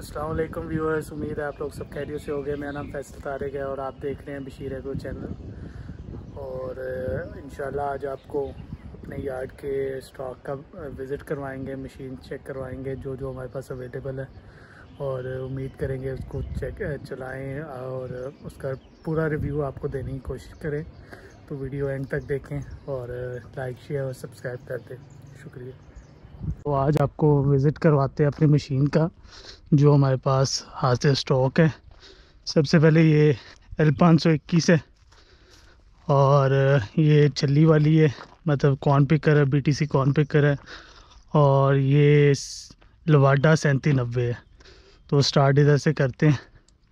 अस्सलाम वालेकुम व्यूअर्स, उम्मीद है आप लोग सब खैरियत से हो गए। मेरा नाम फैसल तारिक है और आप देख रहे हैं बशीर एग्रो चैनल। और इंशाल्लाह आज आपको अपने यार्ड के स्टॉक का विज़िट करवाएंगे, मशीन चेक करवाएंगे जो जो हमारे पास अवेलेबल है, और उम्मीद करेंगे उसको चलाएं और उसका पूरा रिव्यू आपको देने की कोशिश करें। तो वीडियो एंड तक देखें और लाइक शेयर और सब्सक्राइब कर दें। शुक्रिया। तो आज आपको विज़िट करवाते हैं अपनी मशीन का जो हमारे पास हाजिर स्टॉक है। सबसे पहले ये L521 है और ये छल्ली वाली है, मतलब कॉर्न पिकर है, BTC कॉर्न पिकर है। और ये लवाडा 3790 है। तो स्टार्ट इधर से करते हैं।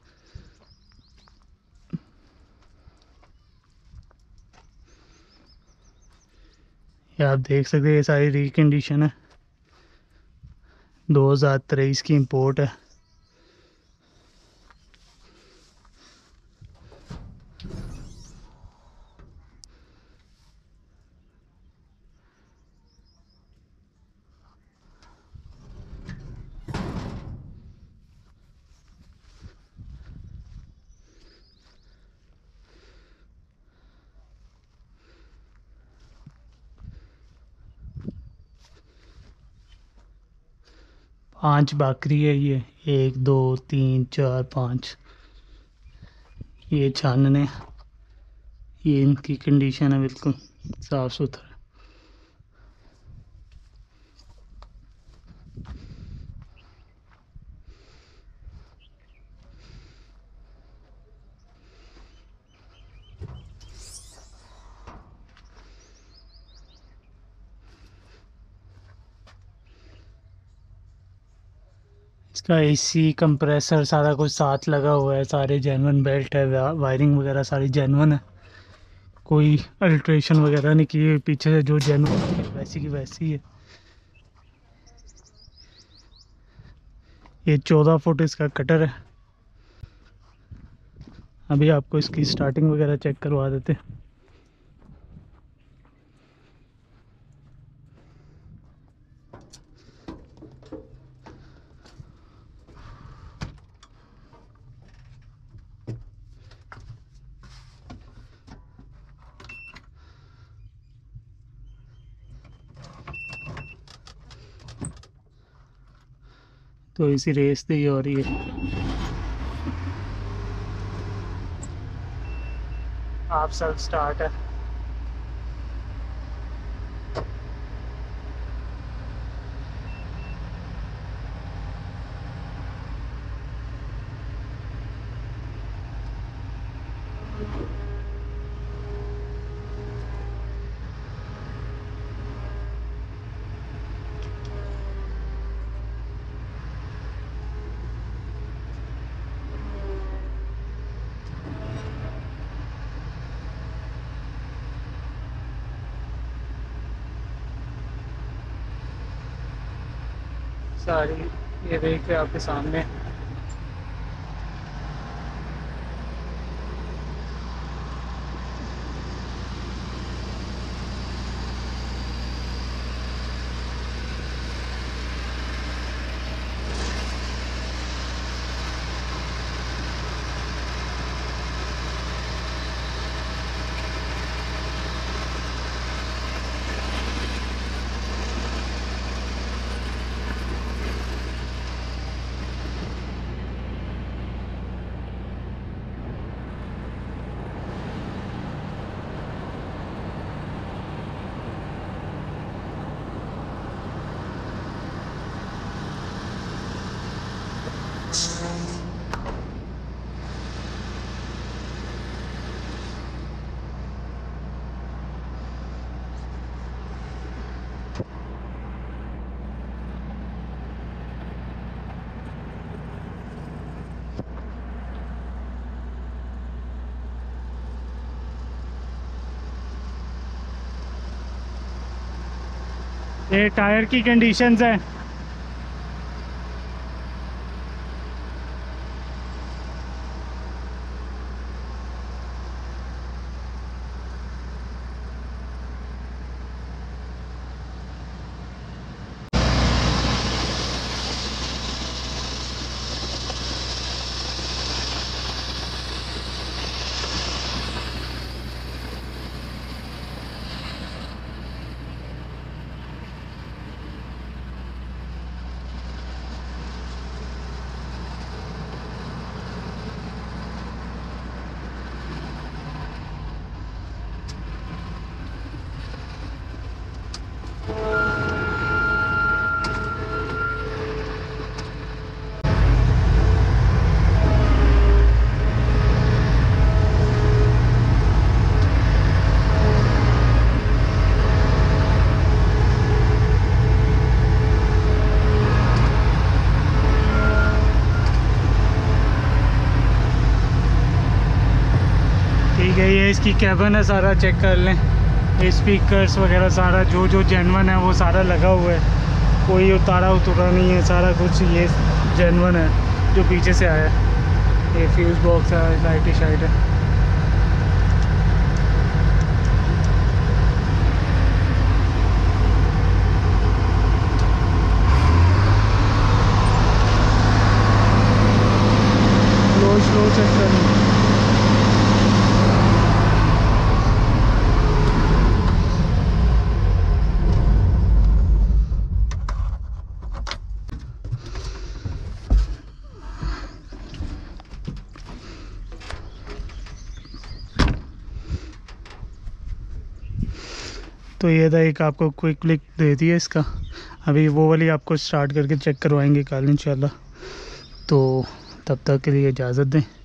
ये आप देख सकते हैं, ये सारी रिकंडीशन है, 2023 की इंपोर्ट है। पांच बाकरी है ये, 1 2 3 4 5। ये छानने, ये इनकी कंडीशन है बिल्कुल साफ़ सुथरा। इसका AC कंप्रेसर सारा कुछ साथ लगा हुआ है, सारे जेन्युइन बेल्ट है, वायरिंग वगैरह सारी जेन्युइन है, कोई अल्ट्रेशन वगैरह नहीं की। पीछे से जो जेन्युइन है वैसी की वैसी है। ये 14 फुट इसका कटर है। अभी आपको इसकी स्टार्टिंग वगैरह चेक करवा देते हैं। तो इसी रेस से ही हो रही है। आप सब स्टार्ट है। सारी ये देख रहे आपके सामने। ये टायर की कंडीशंस हैं। ये इसकी कैबिन है, सारा चेक कर लें। ये स्पीकर्स वगैरह सारा जो जेन्युइन है वो सारा लगा हुआ है, कोई उतारा नहीं है, सारा कुछ ये जेन्युइन है जो पीछे से आया है। ये फ्यूज़ बॉक्स है, लाइट शाइट है। स्लो चेक करें। तो ये था एक आपको क्विक लिक दे दिया इसका। अभी वो वाली आपको स्टार्ट करके चेक करवाएंगे कल इंशाल्लाह। तो तब तक के लिए इजाज़त दें।